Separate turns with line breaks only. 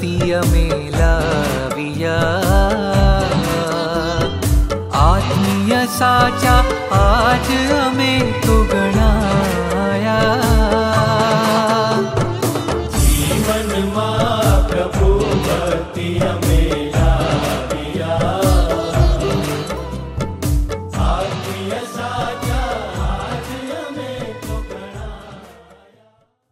भक्ति में लाविया। आत्मीय साचा आज हमें तो गणाया।
जीवन मां प्रभु भक्ति